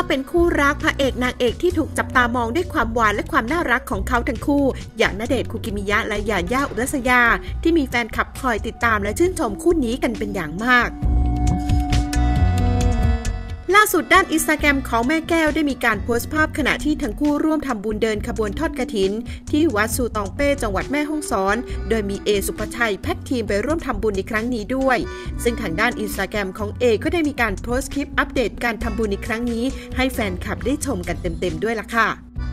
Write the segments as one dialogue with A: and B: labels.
A: เป็นคู่รักพระเอกนางเอกที่ถูกจับตามองด้วยความหวานและความน่ารักของเขาทั้งคู่อย่างณเดชน์ คุกิมิยะและหย่าย่า อุรัสยาที่มีแฟนคลับคอยติดตามและชื่นชมคู่นี้กันเป็นอย่างมากล่าสุดด้านอินสตาแกรมของแม่แก้วได้มีการโพสต์ภาพขณะที่ทั้งคู่ร่วมทำบุญเดินขบวนทอดกฐินที่วัดซูตองเป้จังหวัดแม่ฮ่องสอนโดยมีสุภชัยแพ็กทีมไปร่วมทำบุญในครั้งนี้ด้วยซึ่งทางด้านอินสตาแกรมของก็ได้มีการโพสต์คลิปอัปเดตการทำบุญในครั้งนี้ให้แฟนคลับได้ชมกันเต็มๆด้วยล่ะค่ะ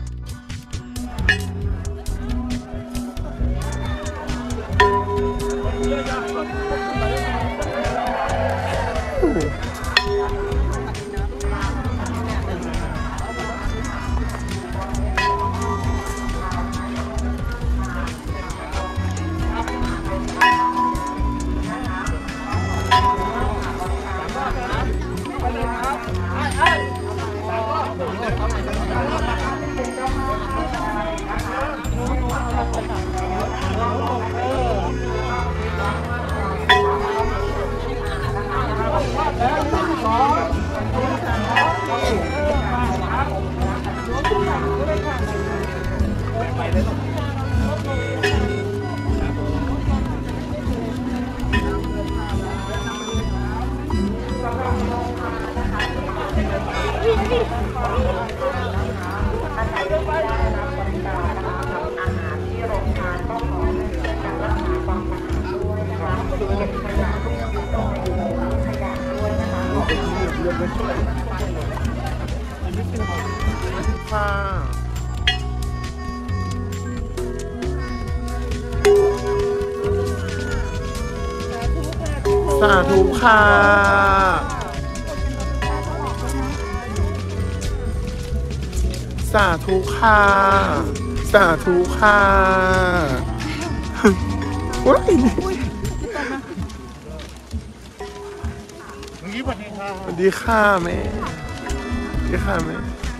B: สาธุค่ะสาธุค่ะสาธุค่ะว้ายสวัสดีค่ะแม่สวัสดีค่ะแม่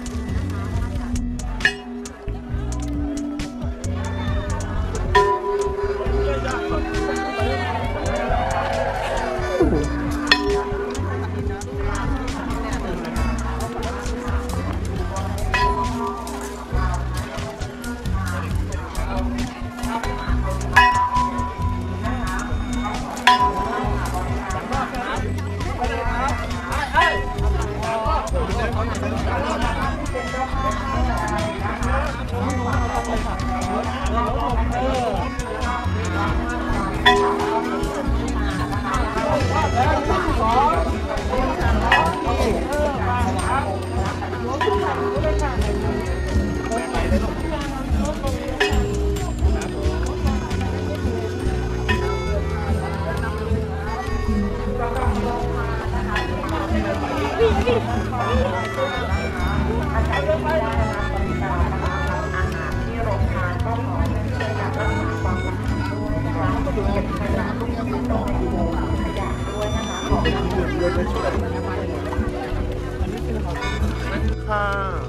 B: ค่ะ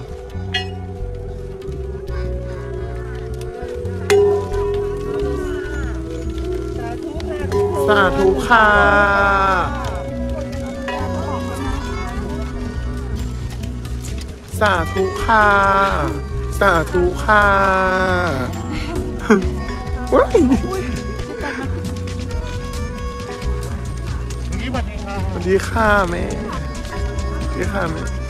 B: สาธุค่ะสาธุค่ะสาธุค่ะว้ายสวัสดีค่ะแม่สวัสดีค่ะแม่